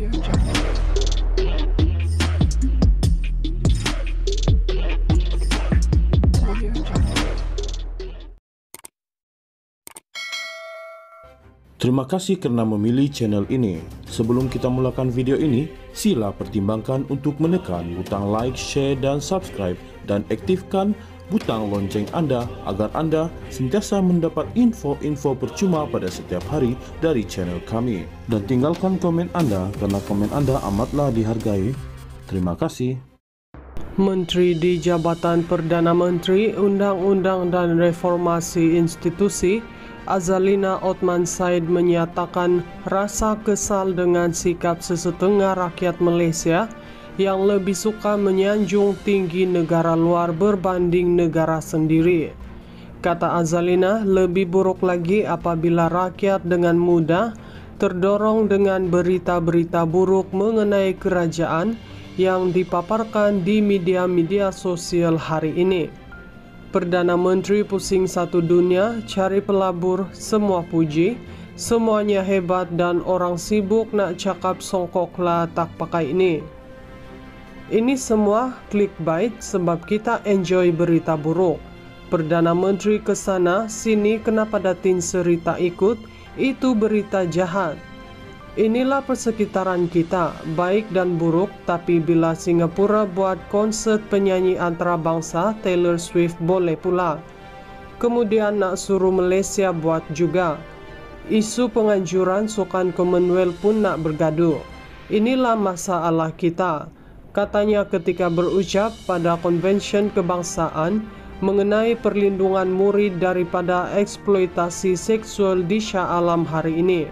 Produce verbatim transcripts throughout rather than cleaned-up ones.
Terima kasih karena memilih channel ini. Sebelum kita mulakan video ini, sila pertimbangkan untuk menekan butang like, share, dan subscribe, dan aktifkan butang lonceng Anda agar Anda sentiasa mendapat info-info percuma pada setiap hari dari channel kami. Dan tinggalkan komen Anda karena komen Anda amatlah dihargai. Terima kasih. Menteri di Jabatan Perdana Menteri, Undang-Undang dan Reformasi Institusi, Azalina Othman Said menyatakan rasa kesal dengan sikap sesetengah rakyat Malaysia yang lebih suka menyanjung tinggi negara luar berbanding negara sendiri. Kata Azalina, lebih buruk lagi apabila rakyat dengan mudah terdorong dengan berita-berita buruk mengenai kerajaan yang dipaparkan di media-media sosial hari ini. Perdana Menteri pusing satu dunia, cari pelabur, semua puji, semuanya hebat dan orang sibuk nak cakap songkoklah tak pakai ini. Ini semua clickbait sebab kita enjoy berita buruk. Perdana Menteri kesana sini kenapa datin seri tak ikut, itu berita jahat. Inilah persekitaran kita, baik dan buruk, tapi bila Singapura buat konsert penyanyi antarabangsa, Taylor Swift boleh pula. Kemudian nak suruh Malaysia buat juga. Isu penganjuran sukan Commonwealth pun nak bergaduh. Inilah masalah kita, katanya ketika berucap pada konvensyen kebangsaan mengenai perlindungan murid daripada eksploitasi seksual di Shah Alam hari ini.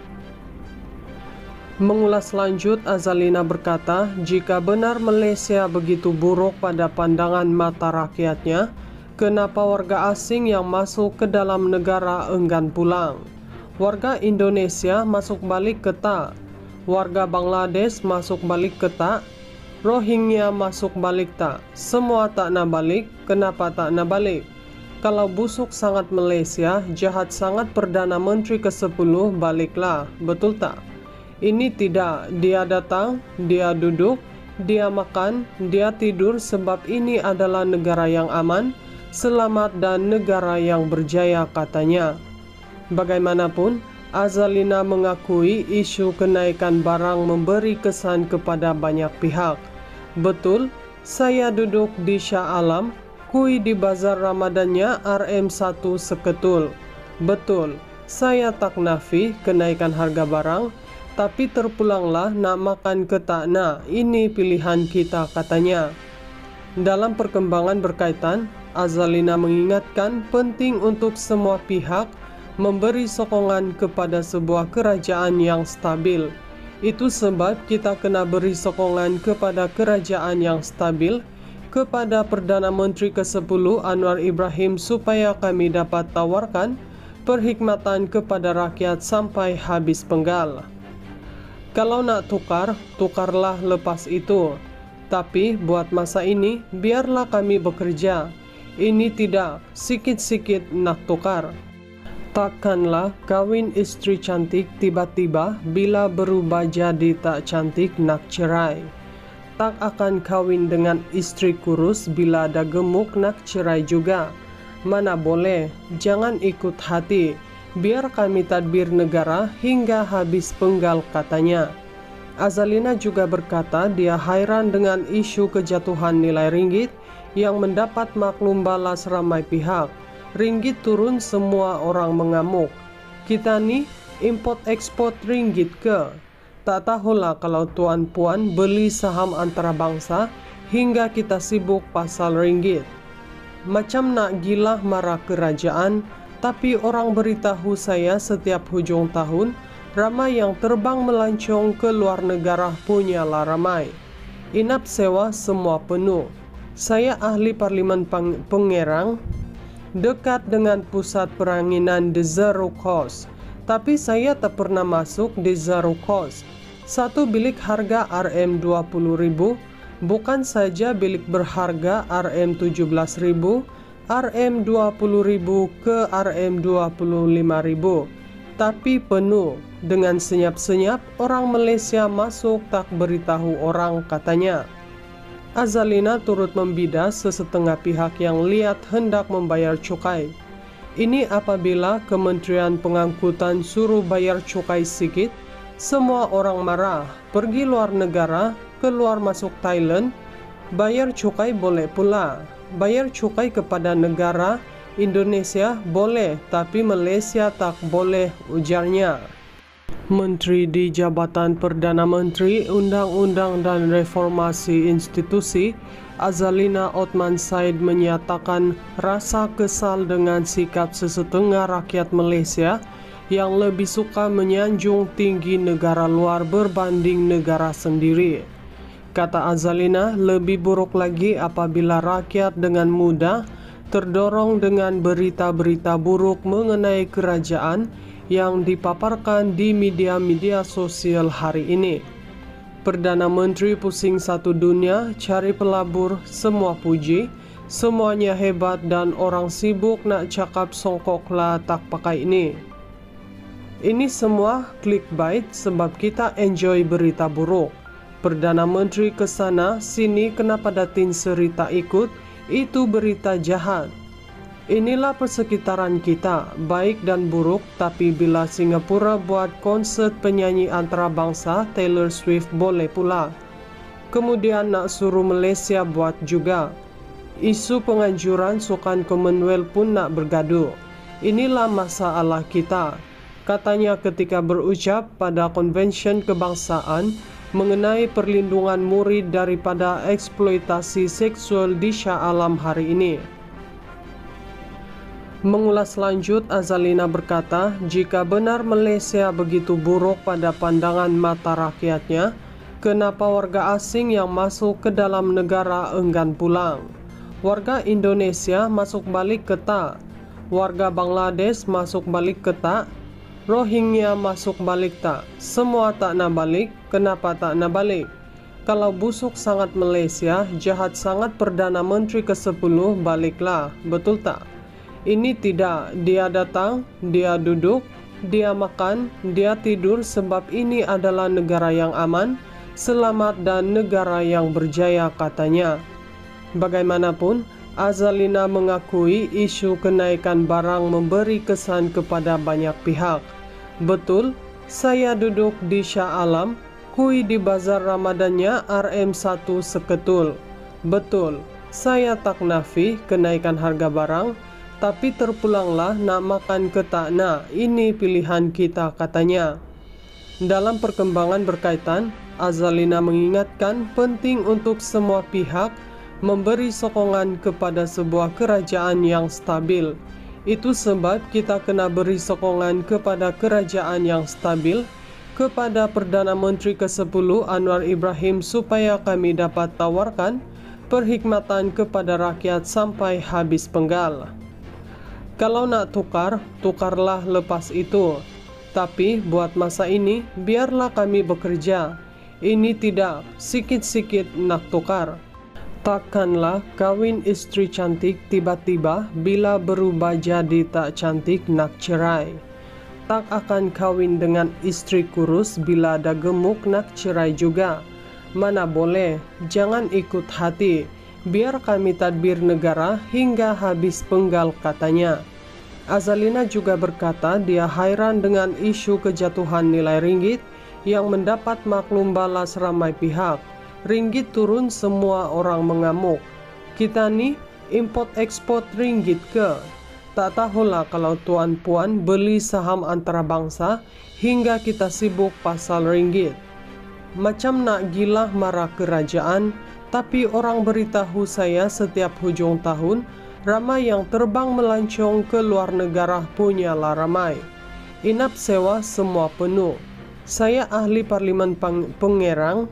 Mengulas lanjut, Azalina berkata, jika benar Malaysia begitu buruk pada pandangan mata rakyatnya, kenapa warga asing yang masuk ke dalam negara enggan pulang? Warga Indonesia masuk balik ke tak? Warga Bangladesh masuk balik ke tak? Rohingya masuk balik tak? Semua tak nak balik, kenapa tak nak balik? Kalau busuk sangat Malaysia, jahat sangat Perdana Menteri kesepuluh, baliklah, betul tak? Ini tidak, dia datang, dia duduk, dia makan, dia tidur sebab ini adalah negara yang aman, selamat dan negara yang berjaya, katanya. Bagaimanapun, Azalina mengakui isu kenaikan barang memberi kesan kepada banyak pihak. Betul, saya duduk di Shah Alam, kui di bazar Ramadannya R M satu seketul. Betul, saya tak nafi kenaikan harga barang, tapi terpulanglah nak makan ke tak nak, ini pilihan kita, katanya. Dalam perkembangan berkaitan, Azalina mengingatkan penting untuk semua pihak memberi sokongan kepada sebuah kerajaan yang stabil. Itu sebab kita kena beri sokongan kepada kerajaan yang stabil, kepada Perdana Menteri kesepuluh Anwar Ibrahim supaya kami dapat tawarkan perkhidmatan kepada rakyat sampai habis penggal. Kalau nak tukar, tukarlah lepas itu. Tapi buat masa ini, biarlah kami bekerja. Ini tidak, sikit-sikit nak tukar. Takkanlah kawin istri cantik tiba-tiba bila berubah jadi tak cantik nak cerai. Tak akan kawin dengan istri kurus bila dah gemuk nak cerai juga. Mana boleh, jangan ikut hati. Biar kami tadbir negara hingga habis penggal, katanya. Azalina juga berkata dia hairan dengan isu kejatuhan nilai ringgit yang mendapat maklum balas ramai pihak. Ringgit turun semua orang mengamuk. Kita ni import ekspor ringgit ke? Tak tahulah kalau tuan-puan beli saham antarabangsa hingga kita sibuk pasal ringgit. Macam nak gila marah kerajaan. Tapi orang beritahu saya setiap hujung tahun, ramai yang terbang melancong ke luar negara punyalah ramai. Inap sewa semua penuh. Saya ahli Parlimen Pengerang, dekat dengan pusat peranginan di Zero Cost. Tapi saya tak pernah masuk di Zero Cost. Satu bilik harga R M dua puluh ribu, bukan saja bilik berharga R M tujuh belas ribu, R M dua puluh ribu ke R M dua puluh lima ribu. tapi penuh. Dengan senyap-senyap orang Malaysia masuk tak beritahu orang, katanya. Azalina turut membidas sesetengah pihak yang lihat hendak membayar cukai. Ini apabila Kementerian Pengangkutan suruh bayar cukai sikit, semua orang marah, pergi luar negara, keluar masuk Thailand, bayar cukai boleh pula. Bayar cukai kepada negara Indonesia boleh, tapi Malaysia tak boleh, ujarnya. Menteri di Jabatan Perdana Menteri, Undang-Undang dan Reformasi Institusi, Azalina Othman Said menyatakan rasa kesal dengan sikap sesetengah rakyat Malaysia yang lebih suka menyanjung tinggi negara luar berbanding negara sendiri. Kata Azalina, lebih buruk lagi apabila rakyat dengan mudah terdorong dengan berita-berita buruk mengenai kerajaan yang dipaparkan di media-media sosial hari ini. Perdana Menteri pusing satu dunia, cari pelabur, semua puji, semuanya hebat dan orang sibuk nak cakap songkoklah tak pakai ini. Ini semua clickbait sebab kita enjoy berita buruk. Perdana Menteri ke sana sini kenapa datin seri tak ikut, itu berita jahat. Inilah persekitaran kita, baik dan buruk, tapi bila Singapura buat konsert penyanyi antarabangsa Taylor Swift boleh pula. Kemudian nak suruh Malaysia buat juga. Isu penganjuran Sukan Commonwealth pun nak bergaduh. Inilah masalah kita, katanya ketika berucap pada konvensyen kebangsaan mengenai perlindungan murid daripada eksploitasi seksual di Shah Alam hari ini. Mengulas lanjut, Azalina berkata, jika benar Malaysia begitu buruk pada pandangan mata rakyatnya, kenapa warga asing yang masuk ke dalam negara enggan pulang? Warga Indonesia masuk balik ke tak? Warga Bangladesh masuk balik ke tak? Rohingya masuk balik tak? Semua tak nak balik, kenapa tak nak balik? Kalau busuk sangat Malaysia, jahat sangat Perdana Menteri ke sepuluh, baliklah, betul tak? Ini tidak, dia datang, dia duduk, dia makan, dia tidur sebab ini adalah negara yang aman, selamat dan negara yang berjaya, katanya. Bagaimanapun, Azalina mengakui isu kenaikan barang memberi kesan kepada banyak pihak. Betul, saya duduk di Shah Alam, kui di bazar Ramadannya R M satu seketul. Betul, saya tak nafi kenaikan harga barang, tapi terpulanglah nak makan ke tak nak, ini pilihan kita, katanya. Dalam perkembangan berkaitan, Azalina mengingatkan penting untuk semua pihak memberi sokongan kepada sebuah kerajaan yang stabil. Itu sebab kita kena beri sokongan kepada kerajaan yang stabil, kepada Perdana Menteri ke sepuluh Anwar Ibrahim supaya kami dapat tawarkan perkhidmatan kepada rakyat sampai habis penggal. Kalau nak tukar, tukarlah lepas itu. Tapi buat masa ini, biarlah kami bekerja. Ini tidak, sikit-sikit nak tukar. Takkanlah kawin istri cantik tiba-tiba bila berubah jadi tak cantik nak cerai. Tak akan kawin dengan istri kurus bila dah gemuk nak cerai juga. Mana boleh, jangan ikut hati. Biar kami tadbir negara hingga habis penggal, katanya. Azalina juga berkata dia hairan dengan isu kejatuhan nilai ringgit yang mendapat maklum balas ramai pihak. Ringgit turun semua orang mengamuk. Kita ni import ekspor ringgit ke? Tak tahulah kalau tuan puan beli saham antarabangsa hingga kita sibuk pasal ringgit. Macam nak gila marah kerajaan, tapi orang beritahu saya setiap hujung tahun ramai yang terbang melancong ke luar negara punyalah ramai. Inap sewa semua penuh. Saya ahli Parlimen Pengerang,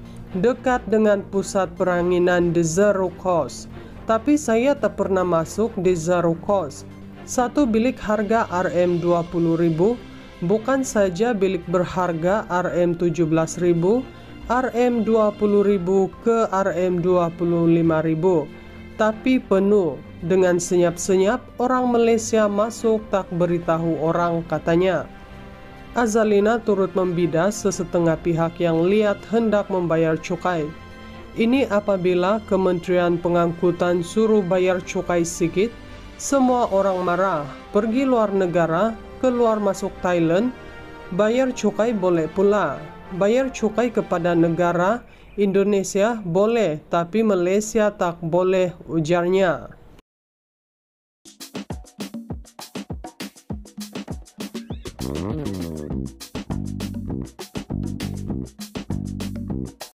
dekat dengan pusat peranginan di Zero Cost. Tapi saya tak pernah masuk di Zero Cost. Satu bilik harga R M dua puluh ribu, bukan saja bilik berharga R M tujuh belas ribu, R M dua puluh ribu ke R M dua puluh lima ribu. Tapi penuh. Dengan senyap-senyap orang Malaysia masuk tak beritahu orang, katanya. Azalina turut membidas sesetengah pihak yang lihat hendak membayar cukai. Ini apabila Kementerian Pengangkutan suruh bayar cukai sedikit, semua orang marah, pergi luar negara, keluar masuk Thailand, bayar cukai boleh pula. Bayar cukai kepada negara Indonesia boleh, tapi Malaysia tak boleh, ujarnya. Hmm.